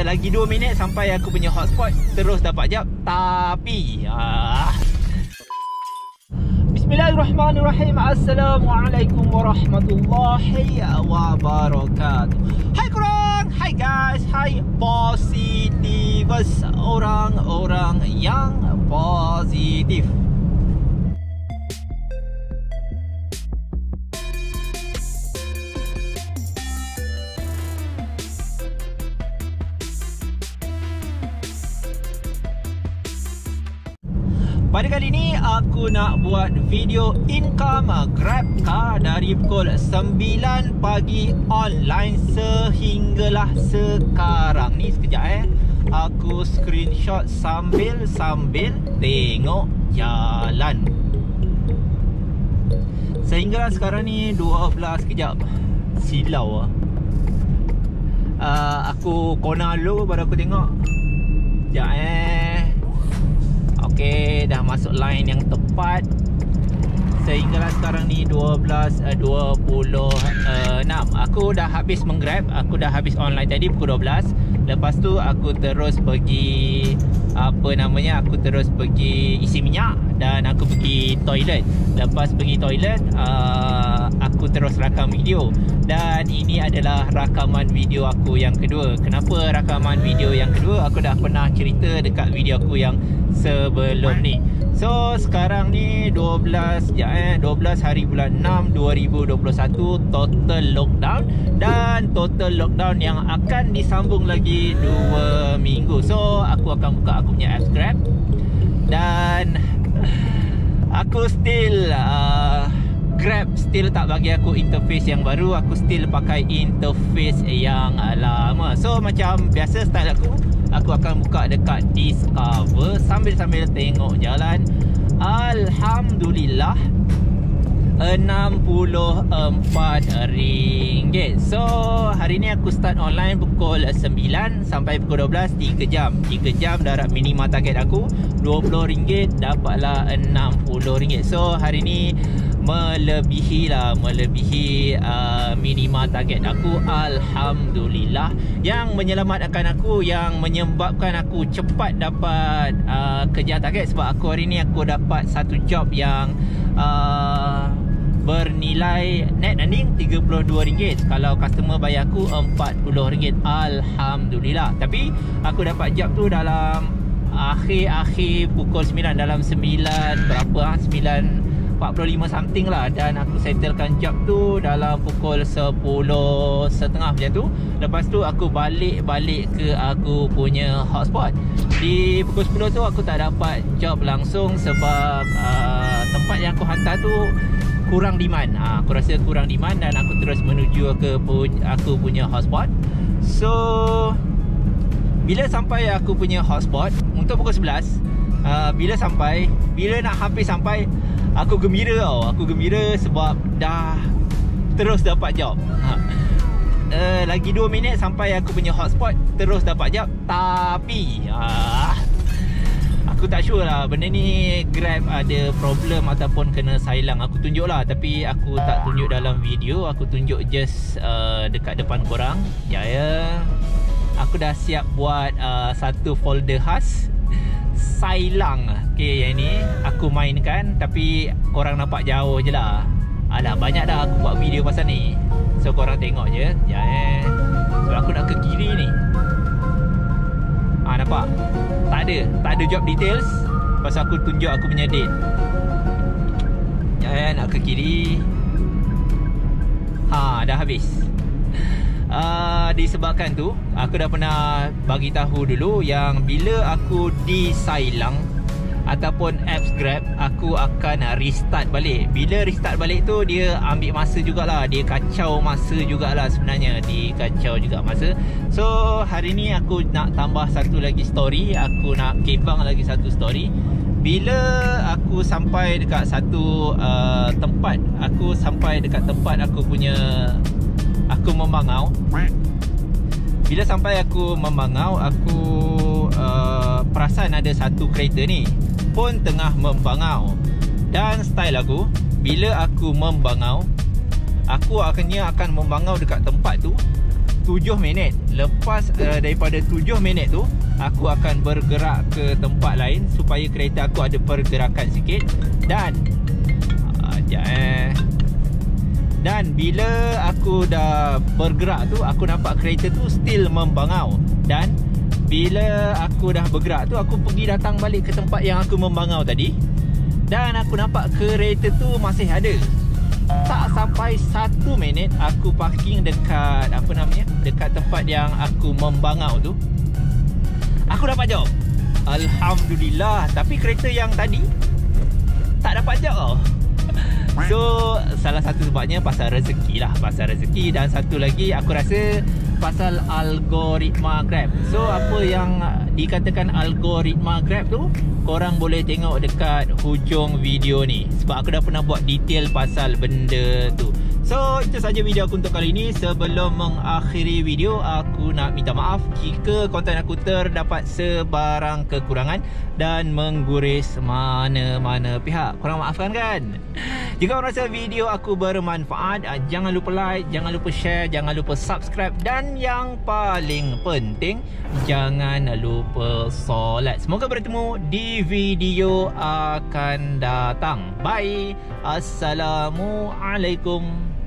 Lagi 2 minit sampai aku punya hotspot. Terus dapat jap. Tapi Bismillahirrahmanirrahim. Assalamualaikum warahmatullahi wabarakatuh. Hai korang, hai guys, hai positivers, orang-orang yang positif. Pada kali ini aku nak buat video income Grab car dari pukul 9 pagi online sehinggalah sekarang ni. Sekejap aku screenshot sambil tengok jalan. Sehinggalah sekarang ni 12. Sekejap, silau aku corner dulu baru aku tengok. Sekejap Okey, dah masuk line yang tepat. Sehinggalah sekarang ni 12.26. Aku dah habis menggrab. Aku dah habis online tadi pukul 12. Lepas tu aku terus pergi aku terus pergi isi minyak dan aku pergi toilet. Lepas pergi toilet, aku terus rakam video. Dan ini adalah rakaman video aku yang kedua. Kenapa rakaman video yang kedua? Aku dah pernah cerita dekat video aku yang sebelum ni. So sekarang ni 12 hari bulan 6 2021, total lockdown. Dan total lockdown yang akan disambung lagi 2 minggu. So aku akan buka aku punya apps Grab. Dan aku still Grab still tak bagi aku interface yang baru. Aku still pakai interface yang lama. So macam biasa style aku akan buka dekat Discover sambil tengok jalan. Alhamdulillah RM64. So hari ni aku start online pukul 9 sampai pukul 12, 3 jam. 3 jam darat minima target aku RM20, dapatlah RM60. So hari ni melebihi minima target aku. Alhamdulillah. Yang menyelamatkan aku, yang menyebabkan aku cepat dapat kejar target, sebab aku hari ni aku dapat satu job yang bernilai net earning RM32. Kalau customer bayar aku RM40. Alhamdulillah. Tapi aku dapat job tu dalam akhir pukul 9, dalam 9 berapa 9:45 something lah. Dan aku settlekan job tu dalam pukul 10.30 macam tu. Lepas tu aku balik ke aku punya hotspot. Di pukul 10 tu aku tak dapat job langsung sebab tempat yang aku hantar tu kurang demand. Aku rasa kurang demand dan aku terus menuju ke aku punya hotspot. So bila sampai aku punya hotspot untuk pukul 11, bila nak hampir sampai, aku gembira tau. Aku gembira sebab dah terus dapat job. Lagi 2 minit sampai aku punya hotspot, terus dapat job. Tapi aku tak sure lah benda ni Grab ada problem ataupun kena silang. Aku tunjuk lah, tapi aku tak tunjuk dalam video. Aku tunjuk just dekat depan korang. Aku dah siap buat satu folder khas silang. Okay, yang ni aku mainkan, tapi korang nampak jauh je lah. Alah, banyak dah aku buat video pasal ni. So korang tengok je. So aku nak ke kiri ni. Nampak? Tak ada job details. Pasal aku tunjuk aku punya date. Nak ke kiri. Dah habis. Disebabkan tu, aku dah pernah bagi tahu dulu yang bila aku disilang ataupun apps Grab, aku akan restart balik. Bila restart balik tu, dia ambil masa jugalah. Dia kacau masa jugalah sebenarnya. Dia kacau juga masa. So hari ni aku nak tambah satu lagi story. Aku nak kebang lagi satu story. Bila aku sampai dekat satu tempat, aku punya, aku membangau. Bila sampai aku membangau, aku perasan ada satu kereta ni pun tengah membangau. Dan style aku, bila aku membangau, aku akan membangau dekat tempat tu 7 minit. Lepas daripada 7 minit tu, aku akan bergerak ke tempat lain supaya kereta aku ada pergerakan sikit. Dan bila aku dah bergerak tu, aku nampak kereta tu still membangau. Dan bila aku dah bergerak tu, aku pergi datang balik ke tempat yang aku membangau tadi, dan aku nampak kereta tu masih ada. Tak sampai 1 minit aku parking dekat dekat tempat yang aku membangau tu, aku dapat job. Alhamdulillah. Tapi kereta yang tadi tak dapat job. So salah satu sebabnya pasal rezeki lah, pasal rezeki. Dan satu lagi aku rasa pasal algoritma Grab. So apa yang dikatakan algoritma Grab tu, korang boleh tengok dekat hujung video ni, sebab aku dah pernah buat detail pasal benda tu. So itu saja video aku untuk kali ini. Sebelum mengakhiri video, aku nak minta maaf jika konten aku terdapat sebarang kekurangan dan mengguris mana-mana pihak. Korang maafkan kan? Jika korang rasa video aku bermanfaat, jangan lupa like, jangan lupa share, jangan lupa subscribe, dan yang paling penting, jangan lupa solat. Semoga bertemu di video akan datang. Bye. Assalamualaikum.